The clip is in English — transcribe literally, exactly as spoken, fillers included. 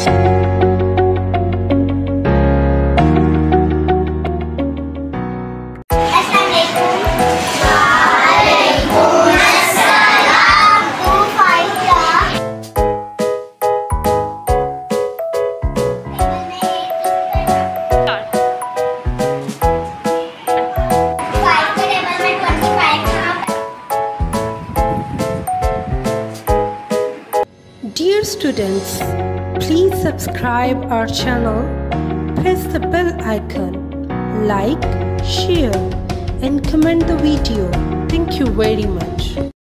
Dear students, please subscribe our channel, press the bell icon, like, share and comment the video. Thank you very much.